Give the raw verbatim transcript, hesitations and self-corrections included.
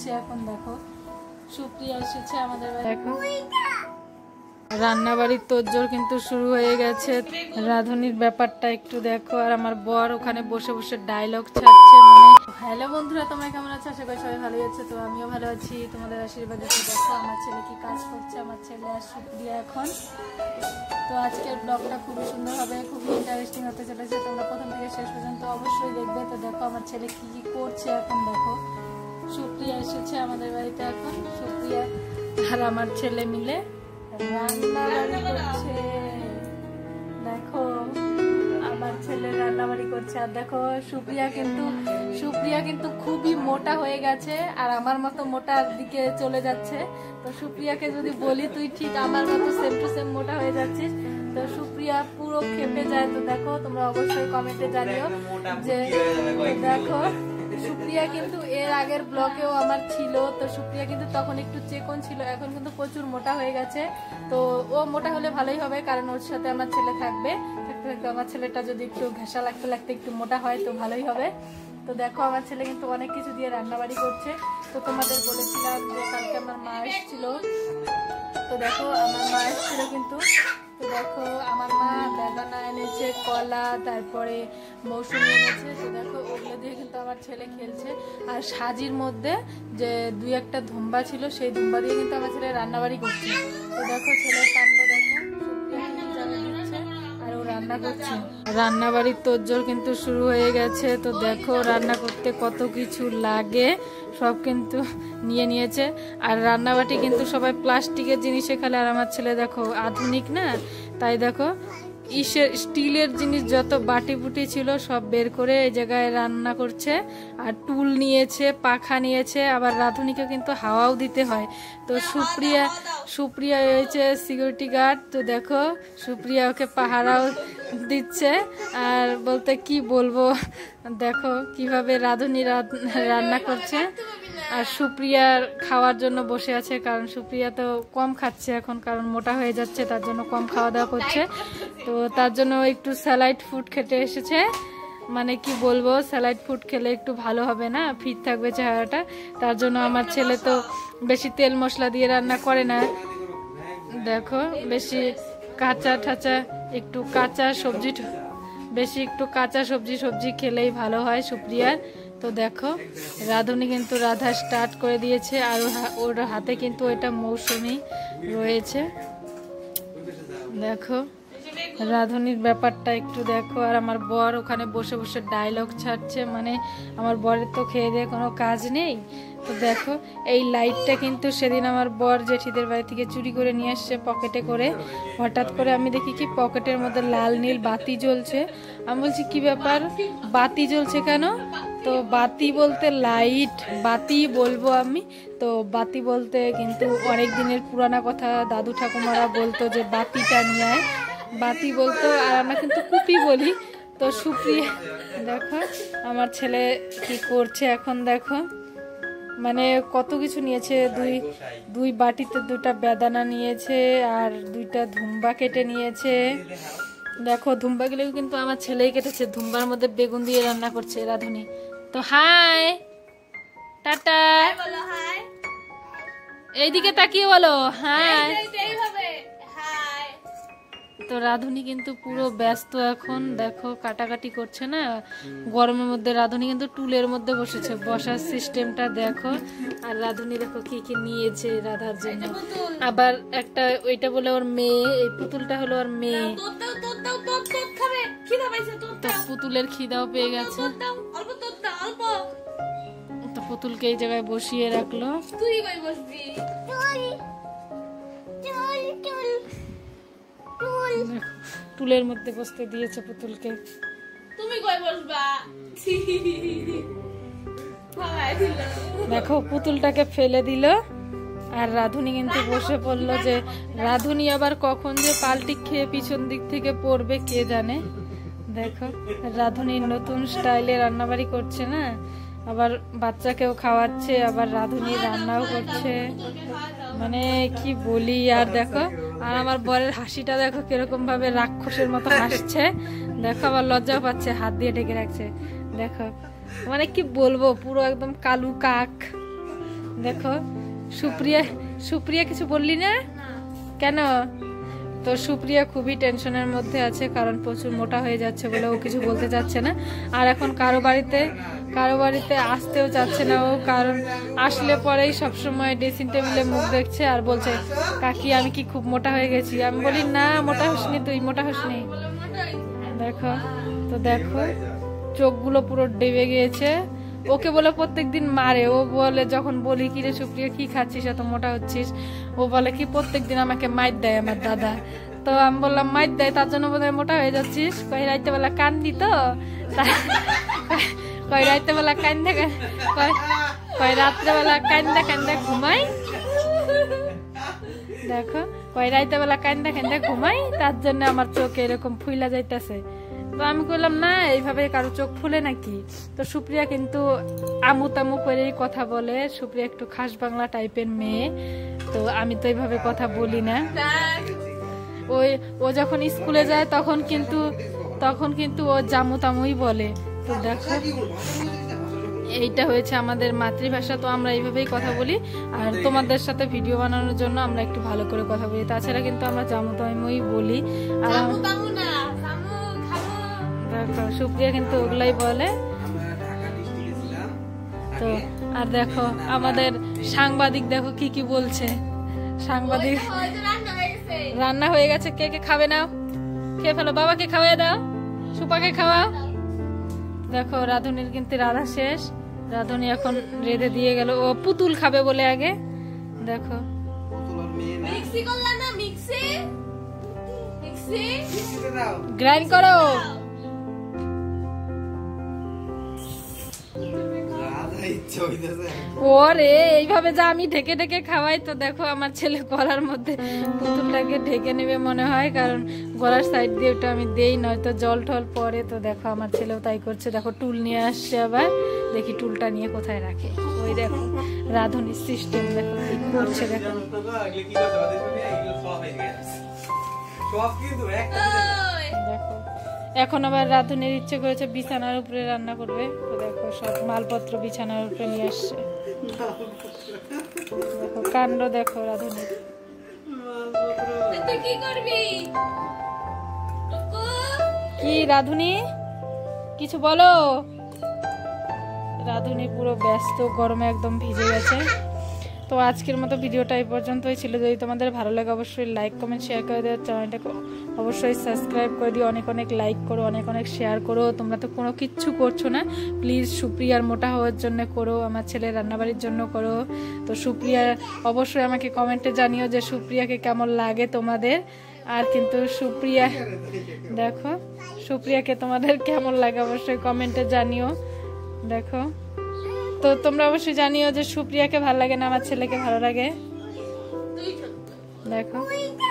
করছে এখন। দেখো সুপ্রিয়া এসেছে আমাদের বাড়ি। দেখো রান্না বাড়ির তোড়জোড় কিন্তু শুরু হয়ে গেছে। রাঁধুনির ব্যাপারটা একটু দেখো, আর আমার বর ওখানে বসে বসে ডায়লগ ছাড়ছে। মানে হ্যালো বন্ধুরা, তোমরা কেমন আছো? আশা করি সবাই ভালোই আছে। তো আমিও ভালো আছি তোমাদের আশীর্বাদে। দেখো আমার ছেলে কি কাজ করছে, আমার ছেলে আর সুপ্রিয়া এখন। তো আজকের ব্লগটা খুবই সুন্দর হবে, খুবই ইন্টারেস্টিং হতে চলেছে। তোমরা প্রথম থেকে শেষ পর্যন্ত অবশ্যই দেখবে। তো দেখো আমার ছেলে কি কি করছে এখন। দেখো সুপ্রিয়া এসেছে আমাদের বাড়িতে এখন। সুপ্রিয়া আর আমার ছেলে মিলে রান্না বাড়ি করছে। দেখো আমার ছেলে রান্না বাড়ি করছে। আর দেখো সুপ্রিয়া কিন্তু সুপ্রিয়া কিন্তু খুবই মোটা হয়ে গেছে, আর আমার মতো মোটার দিকে চলে যাচ্ছে। তো সুপ্রিয়াকে যদি বলি তুই ঠিক আমার মতো সেম টু সেম মোটা হয়ে যাচ্ছিস, তো সুপ্রিয়া পুরো খেপে যায়। তো দেখো তোমরা অবশ্যই কমেন্টে জানিও যে দেখো সুপ্রিয়া কিন্তু এর আগের ব্লকেও আমার ছিল। তো সুপ্রিয়া কিন্তু তখন একটু চেকন ছিল, এখন কিন্তু প্রচুর মোটা হয়ে গেছে। তো ও মোটা হলে ভালোই হবে, কারণ ওর সাথে আমার ছেলে থাকবে। থাকতে থাকতে আমার ছেলেটা যদি একটু ঘেঁষা লাগতে লাগতে একটু মোটা হয় তো ভালোই হবে। তো দেখো আমার ছেলে কিন্তু অনেক কিছু দিয়ে রান্নাবাড়ি করছে। তো তোমাদের বলেছিলাম যে কালকে আমার মা এসেছিল। তো দেখো আমার মা এসেছিল কিন্তু। তো দেখো আমার মা বেদানা এনেছে, কলা, তারপরে মৌসুমি এনেছে। তো দেখো ওগুলো দিয়ে কিন্তু আমার ছেলে খেলছে। আর সাজির মধ্যে যে দুই একটা ধুম্বা ছিল, সেই ধুম্বা দিয়ে কিন্তু আমার ছেলে রান্নাবাড়ি করছে। তো দেখো ছেলের কাণ্ড দেখো, দিচ্ছে আর ও রান্না করছে। রান্নাবাড়ির তোড়জোড় কিন্তু শুরু হয়ে গেছে। তো দেখো রান্না করতে কত কিছু লাগে সব কিন্তু নিয়ে নিয়েছে। আর রান্নাবাটি কিন্তু সবাই প্লাস্টিকের জিনিসে খেলে, আর আমার ছেলে দেখো আধুনিক না, তাই দেখো ইসের স্টিলের জিনিস যত বাটি বুটি ছিল সব বের করে এই জায়গায় রান্না করছে। আর টুল নিয়েছে, পাখা নিয়েছে, আবার রাঁধুনিকে কিন্তু হাওয়াও দিতে হয়। তো সুপ্রিয়া সুপ্রিয়া হয়েছে সিকিউরিটি গার্ড। তো দেখো সুপ্রিয়া ওকে পাহারাও দিচ্ছে। আর বলতে কি বলবো, দেখো কিভাবে রাঁধুনি রান্না করছে। আর সুপ্রিয়ার খাওয়ার জন্য বসে আছে, কারণ সুপ্রিয়া তো কম খাচ্ছে এখন, কারণ মোটা হয়ে যাচ্ছে, তার জন্য কম খাওয়া দাওয়া করছে। তো তার জন্য একটু স্যালাইড ফুড খেতে এসেছে। মানে কি বলবো, স্যালাইড ফুড খেলে একটু ভালো হবে না, ফিট থাকবে চেহারাটা। তার জন্য আমার ছেলে তো বেশি তেল মশলা দিয়ে রান্না করে না। দেখো বেশি কাঁচা ঠাচা একটু কাঁচা সবজি বেশি একটু কাঁচা সবজি সবজি খেলেই ভালো হয় সুপ্রিয়ার। তো দেখো রাঁধুনি কিন্তু রাধা স্টার্ট করে দিয়েছে। আর ওর হাতে কিন্তু এটা মৌসুমি রয়েছে। দেখো রাঁধুনির ব্যাপারটা একটু দেখো। আর আমার বর ওখানে বসে বসে ডায়লগ ছাড়ছে। মানে আমার বরের তো খেয়ে দিয়ে কোনো কাজ নেই। তো দেখো এই লাইটটা কিন্তু সেদিন আমার বর জেঠিদের বাড়ি থেকে চুরি করে নিয়ে আসছে পকেটে করে। হঠাৎ করে আমি দেখি কি পকেটের মধ্যে লাল নীল বাতি জ্বলছে। আমি বলছি কি ব্যাপার, বাতি জ্বলছে কেন? তো বাতি বলতে লাইট, বাতি বলবো আমি। তো বাতি বলতে কিন্তু অনেক দিনের পুরানা কথা, দাদু ঠাকুমারা বলতো যে বাতিটা নিয়ে আয়, বাতি বলতো। আর আমরা কিন্তু কুপি বলি। তো সুপ্রিয়া দেখো আমার ছেলে কি করছে এখন। দেখো মানে কত কিছু নিয়েছে, দুই দুই বাটিতে দুটা বেদানা নিয়েছে, আর দুইটা ধুম্বা কেটে নিয়েছে। দেখো ধুম্বাগুলোও কিন্তু আমার ছেলেই কেটেছে। ধুম্বার মধ্যে বেগুন দিয়ে রান্না করছে রাঁধুনি। তো হাই টাটা, এইদিকে তাকিয়ে বলো হাই। তো রাঁধুনি কিন্তু পুরো ব্যস্ত এখন। দেখো কাটাকাটি করছে না, গরমের মধ্যে রাঁধুনি কিন্তু টুলের মধ্যে বসেছে, বসার সিস্টেমটা দেখো। আর রাঁধুনি দেখো কি কি নিয়েছে রাধার জন্য। আবার একটা ওইটা বলে ওর মেয়ে, এই পুতুলটা হলো ওর মেয়ে। তো পুতুলের খিদাও পেয়ে গেছে, তো পুতুলকে এই জায়গায় বসিয়ে রাখলো। টুলের মধ্যে বসতে দিয়েছে পুতুলকে। তুমি কই বসবা? দেখো পুতুলটাকে ফেলে দিল। আর রাঁধুনি কিন্তু বসে পড়লো। যে রাঁধুনি আবার কখন যে পাল্টি খেয়ে পিছন দিক থেকে পড়বে কে জানে। দেখো রাঁধুনি নতুন স্টাইলে রান্নাবাড়ি করছে না, আবার বাচ্চাকেও খাওয়াচ্ছে, আবার রাঁধুনি রান্নাও করছে। মানে কি বলি। আর দেখো আর আমার বরের হাসিটা দেখো কিরকম ভাবে রাক্ষসের মতো হাসছে। দেখো আবার লজ্জাও পাচ্ছে, হাত দিয়ে ঢেকে রাখছে। দেখো মানে কি বলবো, পুরো একদম কালু কাক। দেখো সুপ্রিয়া সুপ্রিয়া কিছু বললি না কেন? তো সুপ্রিয়া খুবই টেনশনের মধ্যে আছে, কারণ প্রচুর মোটা হয়ে যাচ্ছে বলে ও কিছু বলতে চাচ্ছে না। আর এখন কারো বাড়িতে কারো বাড়িতে আসতেও চাচ্ছে না ও, কারণ আসলে পরেই সবসময় ড্রেসিং টেবিলে মুখ দেখছে আর বলছে কাকি আমি কি খুব মোটা হয়ে গেছি। আমি বলি না মোটা হসনি, তুই মোটা হসনি। দেখো তো দেখো চোখগুলো পুরো ডেবে গিয়েছে। ওকে বলে প্রত্যেকদিন মারে, ও বলে যখন বলি কি রে সুপ্রিয়া কি খাচ্ছিস এত মোটা হচ্ছিস, ও বলে কি প্রত্যেকদিন আমাকে মাইর দেয় আমার দাদা। তো আমি বললাম মাইর দেয় তার জন্য বোধহয় মোটা হয়ে যাচ্ছিস। কই রাইতে বেলা কান্দি তো, কই রাইতে বেলা কান্দা কই রাত্রেবেলা কান্দা কান্দা ঘুমাই। দেখো কই রাইতে বেলা কান্দা কান্দা ঘুমাই, তার জন্য আমার চোখ এরকম ফুইলা যাইতেছে। তো আমি বললাম না এইভাবে কারো চোখ ফুলে নাকি। তো সুপ্রিয়া কিন্তু আমু তামু করেই কথা বলে, সুপ্রিয়া একটু খাস বাংলা টাইপের মেয়ে, তো আমি তো এইভাবে কথা বলি না। ওই ও যখন স্কুলে যায় তখন কিন্তু তখন কিন্তু ও জামু তামুই বলে। তো দেখো এইটা হয়েছে আমাদের মাতৃভাষা, তো আমরা এইভাবেই কথা বলি। আর তোমাদের সাথে ভিডিও বানানোর জন্য আমরা একটু ভালো করে কথা বলি, তাছাড়া কিন্তু আমরা জামু তামুই বলি। আর দেখো সুপ্রিয়া কিন্তু ওগুলাই বলে। তো আর দেখো আমাদের সাংবাদিক দেখো কি কি বলছে। সাংবাদিক রান্না হয়ে গেছে, কে কে খাবে নাও খেয়ে ফেলো, বাবাকে খাওয়াই দাও, সুপাকে খাওয়াও। দেখো রাধুনির কিন্তু রাধা শেষ, রাধুনি এখন রেঁধে দিয়ে গেল, ও পুতুল খাবে বলে আগে। দেখো গ্রাইন্ড করো। ওরে এইভাবে যা আমি ঢেকে ঢেকে খাওয়াই, তো দেখো আমার ছেলে গলার মধ্যে পুতুলটাকে ঢেকে নেবে মনে হয়, কারণ গলার সাইড দিয়ে ওটা আমি দেই, নয়তো জল টল পরে। তো দেখো আমার ছেলেও তাই করছে। দেখো টুল নিয়ে আসছে, আবার দেখি টুলটা নিয়ে কোথায় রাখে। ওই দেখো রাধুনির সিস্টেম দেখো কি করছে। দেখো দেখো এখন আবার রাধুনির ইচ্ছে করেছে বিছানার উপরে রান্না করবে। তো দেখো সব মালপত্র বিছানার উপরে নিয়ে আসছে। দেখো কাণ্ড দেখো রাধুনির। কি রাধুনি কিছু বলো? রাধুনি পুরো ব্যস্ত, গরমে একদম ভিজে গেছে। তো আজকের মতো ভিডিওটা এই পর্যন্তই ছিল। যদি তোমাদের ভালো লাগে অবশ্যই লাইক কমেন্ট শেয়ার করে দিও, চ্যানেলটাকে অবশ্যই সাবস্ক্রাইব করে দিও, অনেক অনেক লাইক করো, অনেক অনেক শেয়ার করো। তোমরা তো কোনো কিচ্ছু করছো না, প্লিজ সুপ্রিয়ার মোটা হওয়ার জন্য করো, আমার ছেলের রান্নাবাড়ির জন্য করো। তো সুপ্রিয়া অবশ্যই আমাকে কমেন্টে জানিও যে সুপ্রিয়াকে কেমন লাগে তোমাদের। আর কিন্তু সুপ্রিয়া দেখো সুপ্রিয়াকে তোমাদের কেমন লাগে অবশ্যই কমেন্টে জানিও। দেখো তো তোমরা অবশ্যই জানিও যে সুপ্রিয়াকে ভালো লাগে না আমার ছেলেকে ভালো লাগে। দেখো